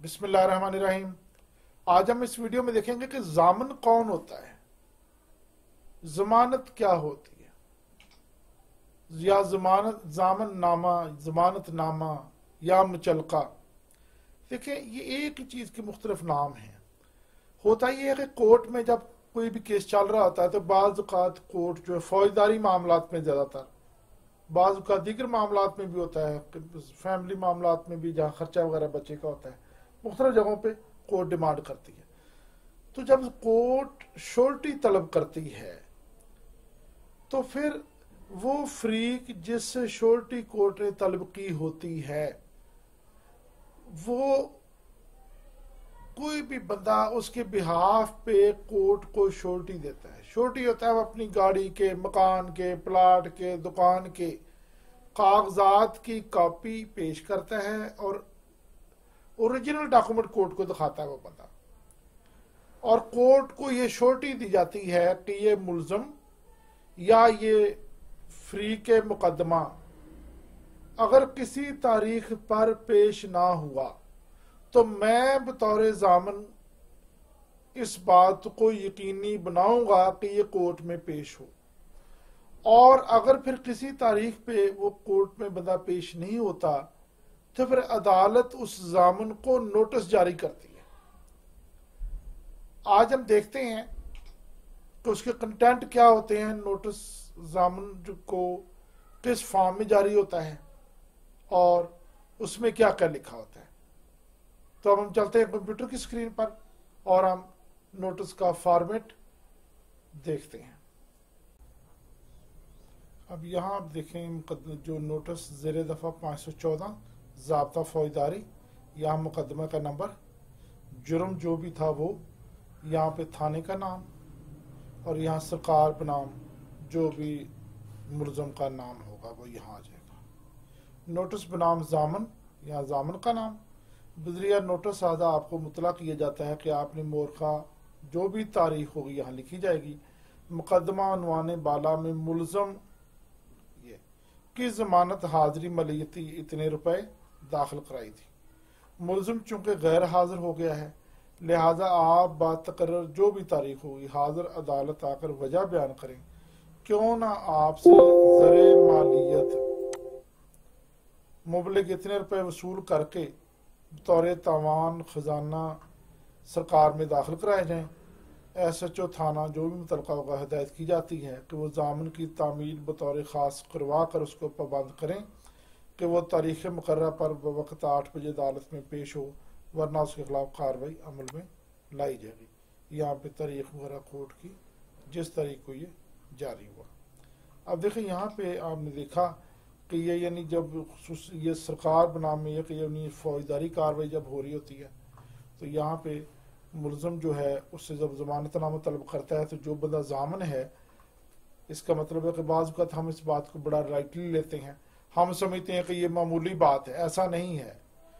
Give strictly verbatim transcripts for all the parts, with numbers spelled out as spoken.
बिस्मिल्लाहिर्रहमानिर्रहीम। आज हम इस वीडियो में देखेंगे कि ज़ामन कौन होता है, ज़मानत क्या होती है, या ज़मानत ज़ामन नामा, ज़मानत नामा या मुचलका। देखिए, ये एक ही चीज़ के मुख्तलिफ नाम हैं। होता ये है कि कोर्ट में जब कोई भी केस चल रहा होता है तो बाज़ औक़ात कोर्ट जो है फौजदारी मामलात में ज़्यादातर, बाज़ औक़ात दीगर मामलात में भी होता है, फैमिली मामलात में भी जहाँ खर्चा वगैरह बच्चे का होता है, मुख्तलिफ जगहों पे कोर्ट डिमांड करती है। तो जब कोर्ट श्योरिटी तलब करती है तो फिर वो फरीक जिससे श्योरिटी कोर्ट ने तलब की होती है, वो कोई भी बंदा उसके बिहाफ पे कोर्ट को श्योरिटी देता है। श्योरिटी होता है वो अपनी गाड़ी के, मकान के, प्लाट के, दुकान के कागजात की कॉपी पेश करता है और ओरिजिनल डॉक्यूमेंट कोर्ट को दिखाता है वो बंदा, और कोर्ट को ये श्योरिटी दी जाती है कि ये मुल्ज़म या ये फ्री के मुकदमा अगर किसी तारीख पर पेश ना हुआ तो मैं बतौर ज़ामन इस बात को यकीनी बनाऊंगा कि ये कोर्ट में पेश हो। और अगर फिर किसी तारीख पे वो कोर्ट में बंदा पेश नहीं होता तो फिर अदालत उस ज़ामन को नोटिस जारी करती है। आज हम देखते हैं कि उसके कंटेंट क्या होते हैं, नोटिस ज़ामन को किस फॉर्म में जारी होता है और उसमें क्या क्या लिखा होता है। तो अब हम चलते हैं कंप्यूटर की स्क्रीन पर और हम नोटिस का फॉर्मेट देखते हैं। अब यहाँ आप देखें जो नोटिस ज़ेर दफ़ा पाँच सौ चौदह ज़ाब्ता फौजदारी, यहाँ मुकदमे का नंबर, जुर्म जो भी था वो, यहाँ पे थाने का नाम और यहाँ सरकार बनाम जो भी मुलज़म का नाम होगा वो यहाँ आ जाएगा। नोटिस बनाम ज़ामन, यहाँ ज़ामन का नाम। बज़रिया नोटिस आधा आपको मुतला किया जाता है कि आपने मोरखा जो भी तारीख होगी यहाँ लिखी जाएगी। मुकदमा उन्वाने बाला में मुलज़म ये की ज़मानत हाज़री मलियती इतने रुपए दाखिल कराई थी। मुलज़म चूँकि गैर हाजिर हो गया है, लिहाजा आप बात तकर्रर जो भी तारीख होगी हाजिर अदालत आकर वजह बयान करें, क्यों ना आपसे ज़रे मालियत मुबलिग इतने रुपए वसूल करके बतौर तावान खजाना सरकार में दाखिल कराए जाएँ। एस एच ओ थाना जो भी मुतलका होगा हिदायत की जाती है कि वो ज़ामन की तामील बतौर ख़ास करवा कर उसको पाबंद करें कि वो तारीख़ मुकर्ररा पर बवक्त आठ बजे अदालत में पेश हो, वरना उसके खिलाफ कार्रवाई अमल में लाई जाएगी। यहाँ पे तारीख वगैरह कोर्ट की जिस तारीख को ये जारी हुआ। अब देखें यहाँ पे आपने देखा कि ये यानी जब ये सरकार बनाम में कि यानी फौजदारी कार्रवाई जब हो रही होती है तो यहाँ पे मुलज़म जो है उससे जब ज़मानतनामा तलब करता है तो जो बंदा ज़ामन है, इसका मतलब है कि बाज़ वक़्त हम इस बात को बड़ा राइटली लेते हैं, हम समझते हैं कि ये मामूली बात है। ऐसा नहीं है।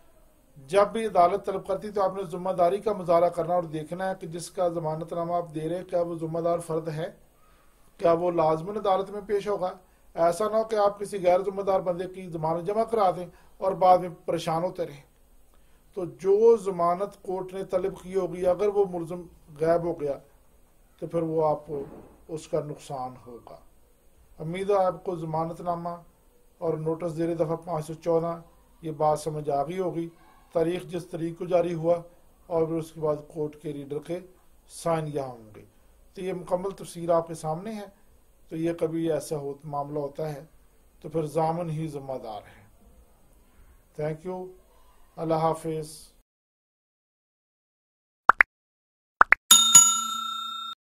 जब भी अदालत तलब करती तो आपने ज़िम्मेदारी का मुजाहरा करना और देखना है कि जिसका ज़मानतनामा आप दे रहे हैं क्या वो ज़िम्मेदार फ़र्द है, क्या वो लाज़मन अदालत में पेश होगा। ऐसा ना हो कि आप किसी गैर ज़िम्मेदार बंदे की ज़मानत जमा करा दें और बाद में परेशान होते रहें। तो जो ज़मानत कोर्ट ने तलब की होगी अगर वो मुलज़म गायब हो गया तो फिर वो आपको उसका नुकसान होगा। उम्मीद है आपको ज़मानतनामा और नोटिस ज़ेर दफ़ा पाँच सौ चौदह ये बात समझ आ गई होगी। तारीख जिस तारीख को जारी हुआ और फिर उसके बाद कोर्ट के रीडर के साइन यहाँ होंगे। तो ये मुकम्मल तफसीर आपके सामने है। तो ये कभी ऐसा हो मामला होता है तो फिर ज़ामन ही ज़िम्मेदार है। Thank you. अल्लाह हाफिज़।